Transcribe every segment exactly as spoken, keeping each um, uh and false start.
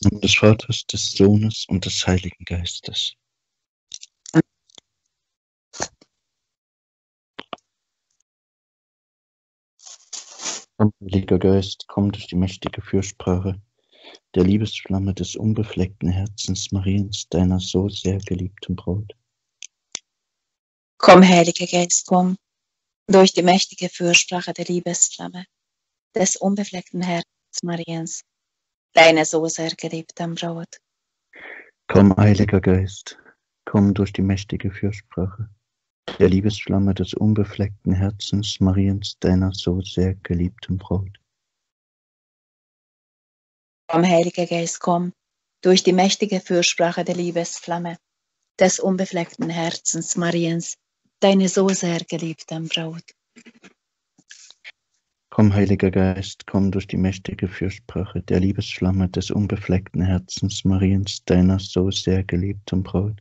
Im Namen des Vaters, des Sohnes und des Heiligen Geistes. Komm, Heiliger Geist, komm durch die mächtige Fürsprache der Liebesflamme des unbefleckten Herzens Mariens, deiner so sehr geliebten Braut. Komm, Heiliger Geist, komm, durch die mächtige Fürsprache der Liebesflamme des unbefleckten Herzens Mariens, deiner so sehr geliebten Braut. Komm, Heiliger Geist, komm durch die mächtige Fürsprache der Liebesflamme des unbefleckten Herzens Mariens, deiner so sehr geliebten Braut. Komm, Heiliger Geist, komm, durch die mächtige Fürsprache der Liebesflamme des unbefleckten Herzens Mariens, deine so sehr geliebten Braut. Komm, Heiliger Geist, komm durch die mächtige Fürsprache der Liebesflamme des unbefleckten Herzens Mariens, deiner so sehr geliebten Braut.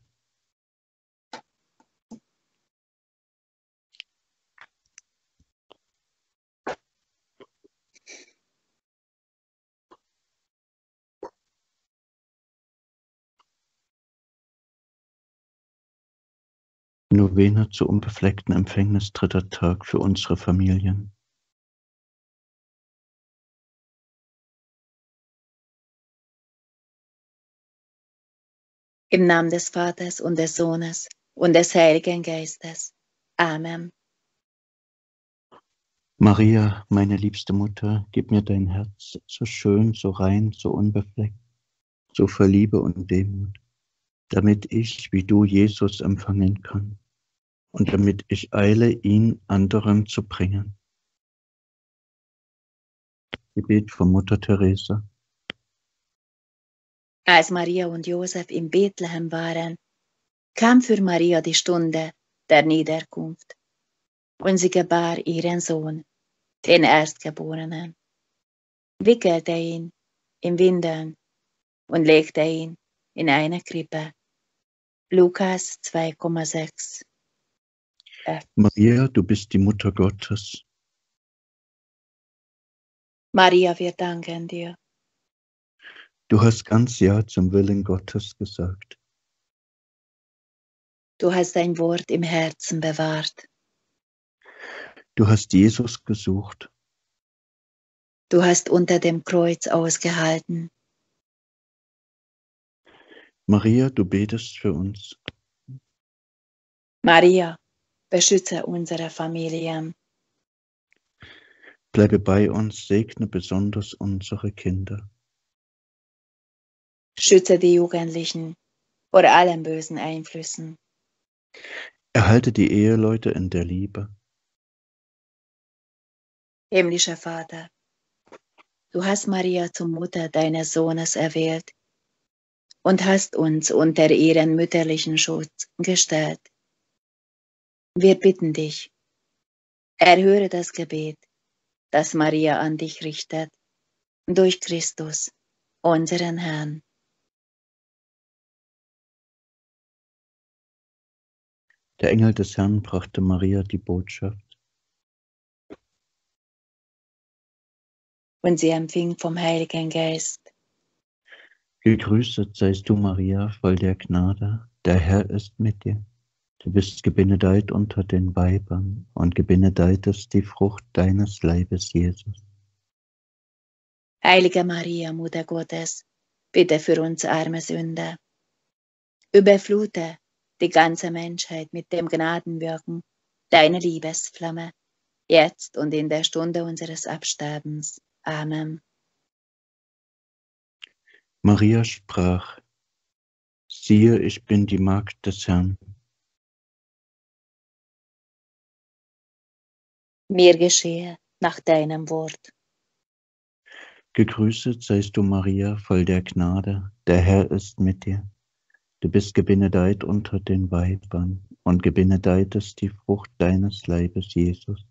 Novene zur unbefleckten Empfängnis, dritter Tag für unsere Familien. Im Namen des Vaters und des Sohnes und des Heiligen Geistes. Amen. Maria, meine liebste Mutter, gib mir dein Herz, so schön, so rein, so unbefleckt, so voll Liebe und Demut, damit ich, wie du, Jesus empfangen kann und damit ich eile, ihn anderen zu bringen. Gebet von Mutter Teresa. Als Maria und Josef in Bethlehem waren, kam für Maria die Stunde der Niederkunft, und sie gebar ihren Sohn, den Erstgeborenen, wickelte ihn in Windeln und legte ihn in eine Krippe. Lukas zwei Komma sechs. Maria, du bist die Mutter Gottes. Maria, wir danken dir. Du hast ganz Ja zum Willen Gottes gesagt. Du hast dein Wort im Herzen bewahrt. Du hast Jesus gesucht. Du hast unter dem Kreuz ausgehalten. Maria, du betest für uns. Maria, beschütze unsere Familien. Bleibe bei uns, segne besonders unsere Kinder. Schütze die Jugendlichen vor allen bösen Einflüssen. Erhalte die Eheleute in der Liebe. Himmlischer Vater, du hast Maria zur Mutter deines Sohnes erwählt und hast uns unter ihren mütterlichen Schutz gestellt. Wir bitten dich, erhöre das Gebet, das Maria an dich richtet, durch Christus, unseren Herrn. Der Engel des Herrn brachte Maria die Botschaft. Und sie empfing vom Heiligen Geist. Gegrüßet seist du, Maria, voll der Gnade, der Herr ist mit dir. Du bist gebenedeit unter den Weibern und gebenedeit ist die Frucht deines Leibes, Jesus. Heilige Maria, Mutter Gottes, bitte für uns arme Sünder. Überflute die ganze Menschheit mit dem Gnadenwirken deiner Liebesflamme, jetzt und in der Stunde unseres Absterbens. Amen. Maria sprach: Siehe, ich bin die Magd des Herrn. Mir geschehe nach deinem Wort. Gegrüßet seist du, Maria, voll der Gnade, der Herr ist mit dir. Du bist gebenedeit unter den Weibern und gebenedeit ist die Frucht deines Leibes, Jesus.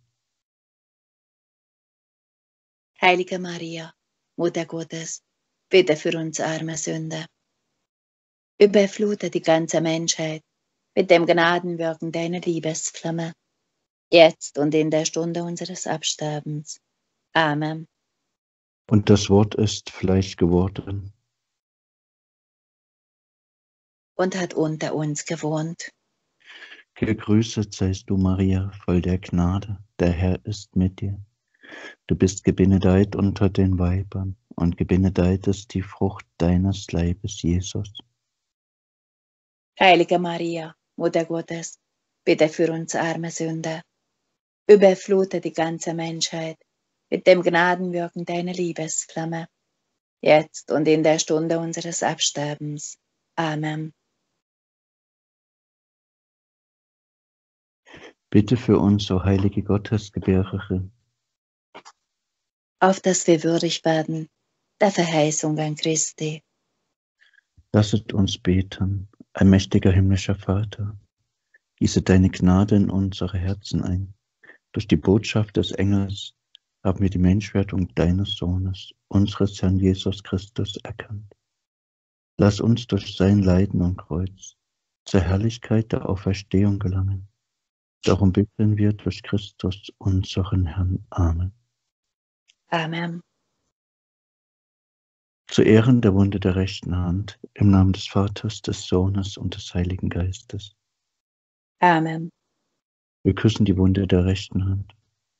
Heilige Maria, Mutter Gottes, bitte für uns arme Sünder. Überflute die ganze Menschheit mit dem Gnadenwirken deiner Liebesflamme, jetzt und in der Stunde unseres Absterbens. Amen. Und das Wort ist Fleisch geworden und hat unter uns gewohnt. Gegrüßet seist du, Maria, voll der Gnade, der Herr ist mit dir. Du bist gebenedeit unter den Weibern, und gebenedeit ist die Frucht deines Leibes, Jesus. Heilige Maria, Mutter Gottes, bitte für uns arme Sünder, überflute die ganze Menschheit mit dem Gnadenwirken deiner Liebesflamme, jetzt und in der Stunde unseres Absterbens. Amen. Bitte für uns, o heilige Gottesgebärerin, auf dass wir würdig werden der Verheißungen Christi. lasset uns beten. Allmächtiger himmlischer Vater, gieße deine Gnade in unsere Herzen ein. Durch die Botschaft des Engels haben wir die Menschwerdung deines Sohnes, unseres Herrn Jesus Christus, erkannt. Lass uns durch sein Leiden am Kreuz zur Herrlichkeit der Auferstehung gelangen. Darum bitten wir durch Christus, unseren Herrn. Amen. Amen. Zu Ehren der Wunde der rechten Hand, im Namen des Vaters, des Sohnes und des Heiligen Geistes. Amen. Wir küssen die Wunde der rechten Hand.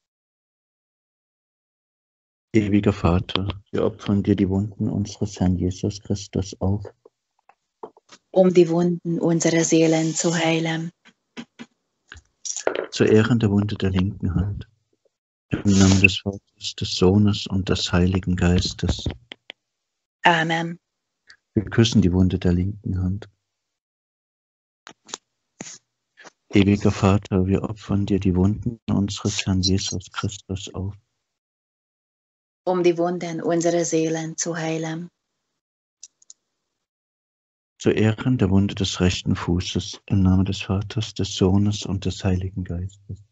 Ewiger Vater, wir opfern dir die Wunden unseres Herrn Jesus Christus auf, um die Wunden unserer Seelen zu heilen. Zu Ehren der Wunde der linken Hand, im Namen des Vaters, des Sohnes und des Heiligen Geistes. Amen. Wir küssen die Wunde der linken Hand. Ewiger Vater, wir opfern dir die Wunden unseres Herrn Jesus Christus auf, um die Wunden unserer Seelen zu heilen. Zu Ehren der Wunde des rechten Fußes, im Namen des Vaters, des Sohnes und des Heiligen Geistes.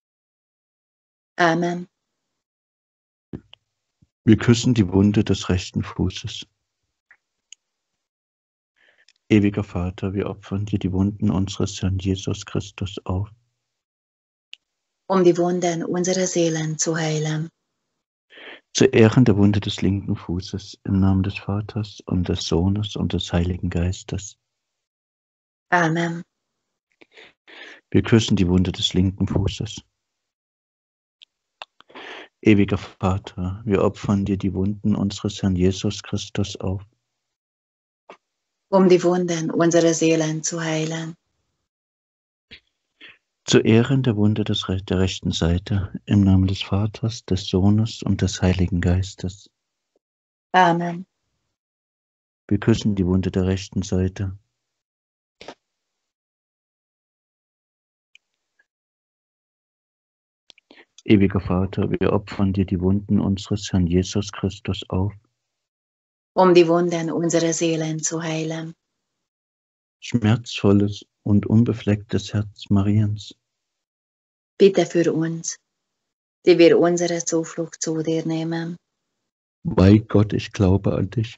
Amen. Wir küssen die Wunde des rechten Fußes. Ewiger Vater, wir opfern dir die Wunden unseres Herrn Jesus Christus auf, um die Wunden unserer Seelen zu heilen. Zu Ehren der Wunde des linken Fußes, im Namen des Vaters und des Sohnes und des Heiligen Geistes. Amen. Wir küssen die Wunde des linken Fußes. Ewiger Vater, wir opfern dir die Wunden unseres Herrn Jesus Christus auf, um die Wunden unserer Seelen zu heilen. Zu Ehren der Wunde des Re der rechten Seite, im Namen des Vaters, des Sohnes und des Heiligen Geistes. Amen. Wir küssen die Wunde der rechten Seite. Ewiger Vater, wir opfern dir die Wunden unseres Herrn Jesus Christus auf, um die Wunden unserer Seelen zu heilen. Schmerzvolles und unbeflecktes Herz Mariens, bitte für uns, die wir unsere Zuflucht zu dir nehmen. Bei Gott, ich glaube an dich,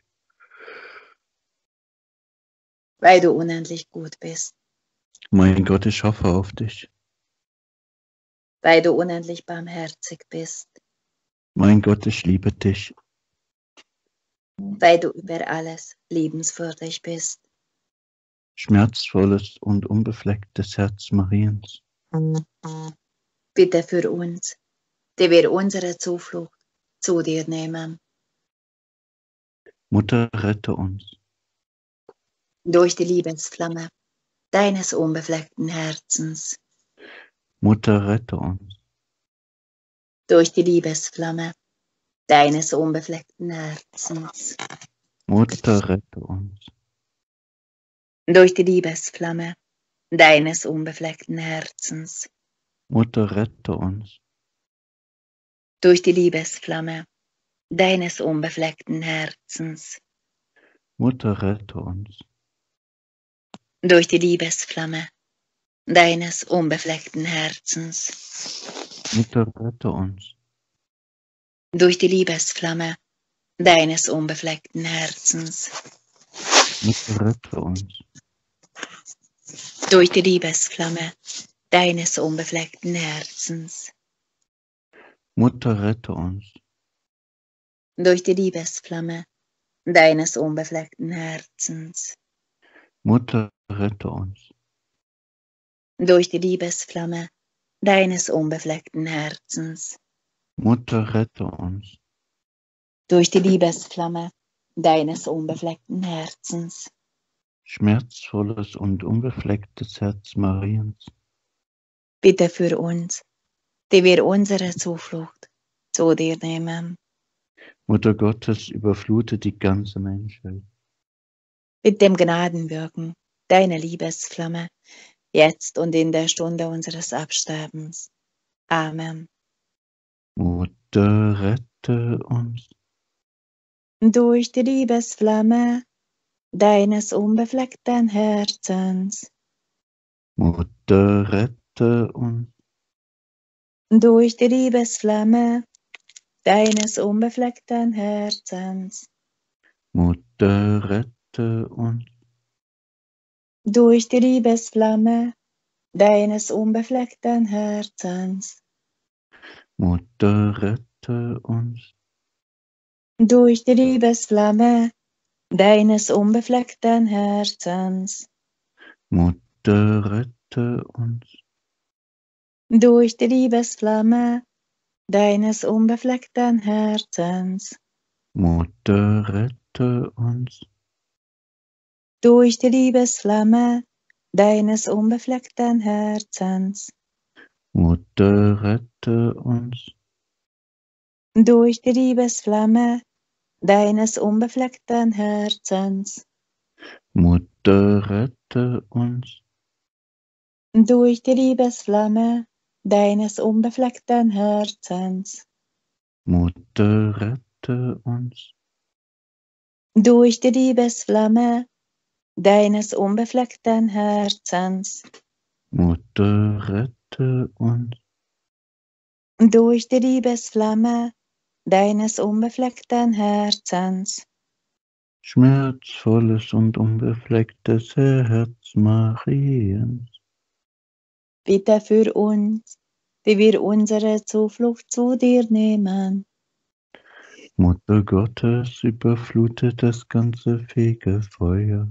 weil du unendlich gut bist. Mein Gott, ich hoffe auf dich, weil du unendlich barmherzig bist. Mein Gott, ich liebe dich, weil du über alles liebenswürdig bist. Schmerzvolles und unbeflecktes Herz Mariens, bitte für uns, die wir unsere Zuflucht zu dir nehmen. Mutter, rette uns. Durch die Liebesflamme deines unbefleckten Herzens. Mutter, rette uns. Durch die Liebesflamme deines unbefleckten Herzens. Mutter, rette uns. Durch die Liebesflamme deines unbefleckten Herzens. Mutter, rette uns. Durch die Liebesflamme deines unbefleckten Herzens. Mutter, rette uns. Durch die Liebesflamme deines unbefleckten Herzens. Mutter, rette uns. Durch die Liebesflamme deines unbefleckten Herzens. Mutter, rette uns. Durch die Liebesflamme deines unbefleckten Herzens. Mutter, rette uns. Durch die Liebesflamme deines unbefleckten Herzens. Mutter, rette uns. Durch die Liebesflamme deines unbefleckten Herzens. Mutter, rette uns. Durch die Liebesflamme deines unbefleckten Herzens. Schmerzvolles und unbeflecktes Herz Mariens, Bitte für uns, die wir unsere Zuflucht zu dir nehmen. Mutter Gottes, überflute die ganze Menschheit. Mit dem Gnadenwirken deiner Liebesflamme, jetzt und in der Stunde unseres Absterbens. Amen. Mutter, rette uns. Durch die Liebesflamme deines unbefleckten Herzens. Mutter, rette uns. Durch die Liebesflamme deines unbefleckten Herzens. Mutter, rette uns. Durch die Liebesflamme deines unbefleckten Herzens. Mutter, rette uns. Durch die Liebesflamme deines unbefleckten Herzens. Mutter, rette uns. Durch die Liebesflamme deines unbefleckten Herzens. Mutter, rette uns. Durch die Liebesflamme deines unbefleckten Herzens. Mutter, rette uns. Durch die Liebesflamme deines unbefleckten Herzens. Mutter, rette uns. Durch die Liebesflamme deines unbefleckten Herzens. Mutter, rette uns. Durch die Liebesflamme deines unbefleckten Herzens. Mutter, rette uns. Durch die Liebesflamme deines unbefleckten Herzens. Schmerzvolles und unbeflecktes Herz Mariens, Bitte für uns, die wir unsere Zuflucht zu dir nehmen. Mutter Gottes, überflute das ganze Fegefeuer.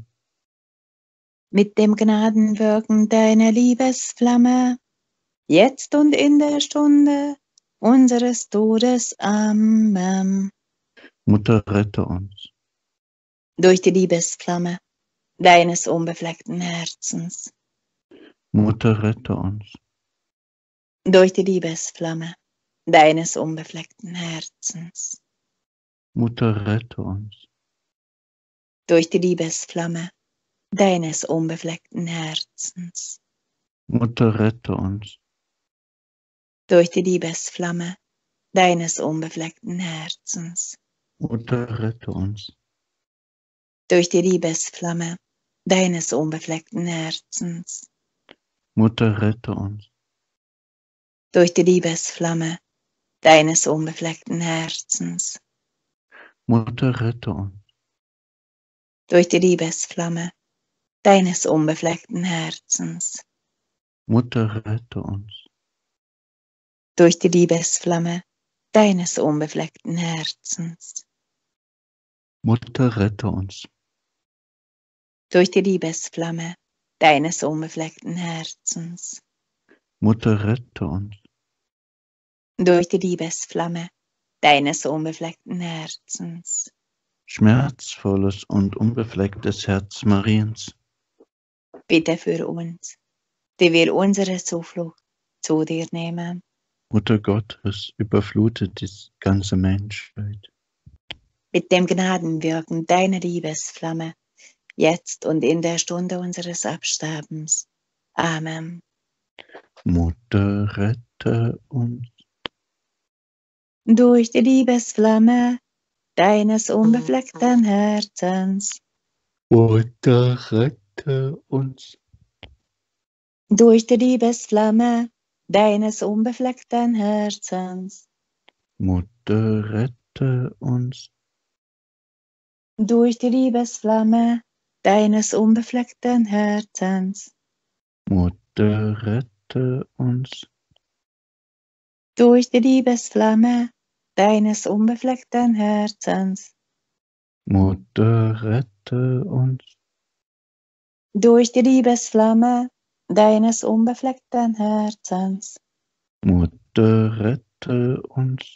Mit dem Gnadenwirken deiner Liebesflamme, jetzt und in der Stunde unseres Todes. Amen. Mutter, rette uns. Durch die Liebesflamme deines unbefleckten Herzens. Mutter, rette uns. Durch die Liebesflamme deines unbefleckten Herzens. Mutter, rette uns. Durch die Liebesflamme deines unbefleckten Herzens. Mutter, rette uns. Durch die Liebesflamme deines unbefleckten Herzens. Mutter, rette uns. Durch die Liebesflamme deines unbefleckten Herzens. Mutter, rette uns. Durch die Liebesflamme deines unbefleckten Herzens. Mutter, rette uns. Durch die Liebesflamme deines unbefleckten Herzens. Mutter, rette uns. Durch die Liebesflamme deines unbefleckten Herzens. Mutter, rette uns. Durch die Liebesflamme deines unbefleckten Herzens. Mutter, rette uns. Durch die Liebesflamme deines unbefleckten Herzens. Schmerzvolles und unbeflecktes Herz Mariens, Bitte für uns, die wir unsere Zuflucht zu dir nehmen. Mutter Gottes, überflute die ganze Menschheit. Mit dem Gnadenwirken deiner Liebesflamme, jetzt und in der Stunde unseres Absterbens. Amen. Mutter, rette uns. Durch die Liebesflamme deines unbefleckten Herzens. Mutter, rette uns. Durch die Liebesflamme deines unbefleckten Herzens. Mutter, rette uns. Durch die Liebesflamme deines unbefleckten Herzens. Mutter, rette uns. Durch die Liebesflamme deines unbefleckten Herzens. Mutter, rette uns. durch die Liebesflamme deines unbefleckten Herzens, Mutter, rette uns.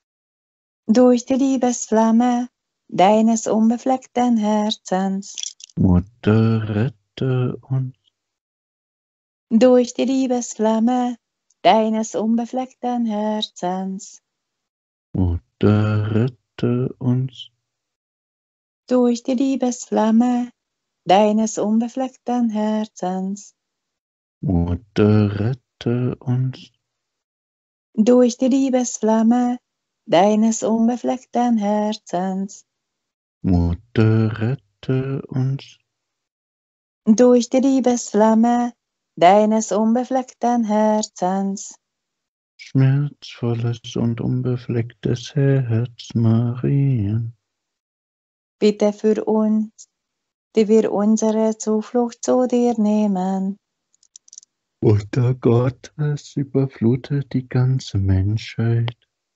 durch die Liebesflamme deines unbefleckten Herzens, Mutter, rette uns. durch die Liebesflamme deines unbefleckten Herzens, Mutter, rette uns. durch die Liebesflamme deines unbefleckten Herzens, Mutter, rette uns. durch die Liebesflamme deines unbefleckten Herzens, Mutter, rette uns. durch die Liebesflamme deines unbefleckten Herzens, Schmerzvolles und unbeflecktes Herz Marien, bitte für uns, die wir unsere Zuflucht zu dir nehmen. Mutter Gottes, überflutet die ganze Menschheit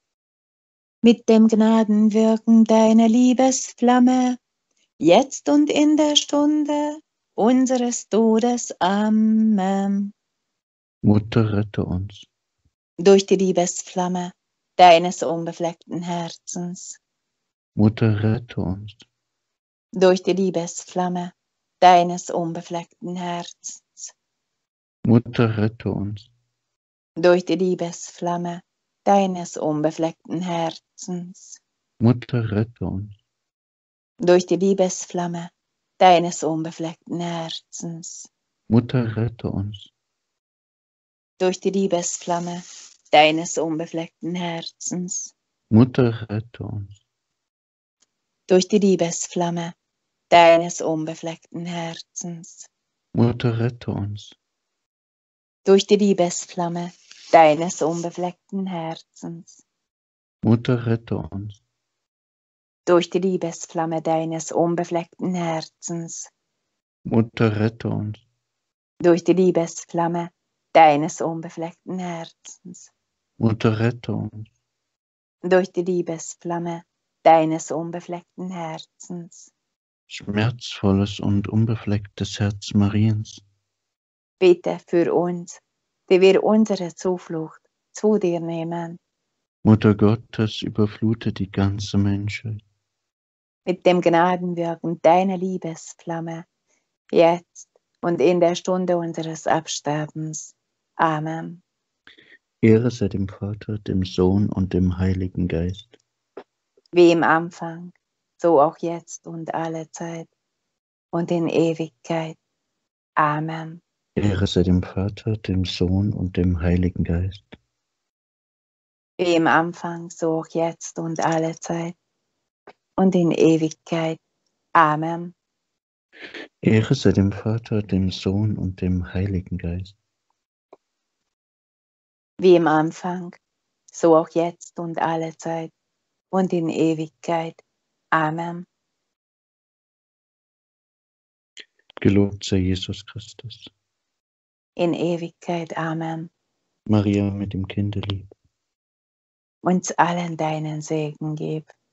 Mit dem Gnadenwirken deiner Liebesflamme, jetzt und in der Stunde unseres Todes. Amen. Mutter, rette uns. Durch die Liebesflamme deines unbefleckten Herzens, Mutter, rette uns. durch die Liebesflamme deines unbefleckten Herzens, Mutter, rette uns. durch die Liebesflamme deines unbefleckten Herzens, Mutter, rette uns. durch die Liebesflamme deines unbefleckten Herzens, Mutter, rette uns. durch die Liebesflamme deines unbefleckten Herzens, Mutter, rette uns. durch die Liebesflamme deines unbefleckten Herzens, Mutter, rette uns. durch die Liebesflamme deines unbefleckten Herzens, Mutter, rette uns. durch die Liebesflamme deines unbefleckten Herzens, Mutter, rette uns. durch die Liebesflamme deines unbefleckten Herzens, Mutter, rette uns. durch die Liebesflamme deines unbefleckten Herzens, Schmerzvolles und unbeflecktes Herz Mariens, bitte für uns, die wir unsere Zuflucht zu dir nehmen. Mutter Gottes, überflute die ganze Menschheit Mit dem Gnadenwirken deiner Liebesflamme, jetzt und in der Stunde unseres Absterbens. Amen. Ehre sei dem Vater, dem Sohn und dem Heiligen Geist. Wie im Anfang, so auch jetzt und alle Zeit und in Ewigkeit. Amen. Ehre sei dem Vater, dem Sohn und dem Heiligen Geist. Wie im Anfang, so auch jetzt und alle Zeit und in Ewigkeit. Amen. Ehre sei dem Vater, dem Sohn und dem Heiligen Geist. Wie im Anfang, so auch jetzt und alle Zeit und in Ewigkeit. Amen. Gelobt sei Jesus Christus. In Ewigkeit. Amen. Maria mit dem Kinde lieb. Uns allen deinen Segen gib.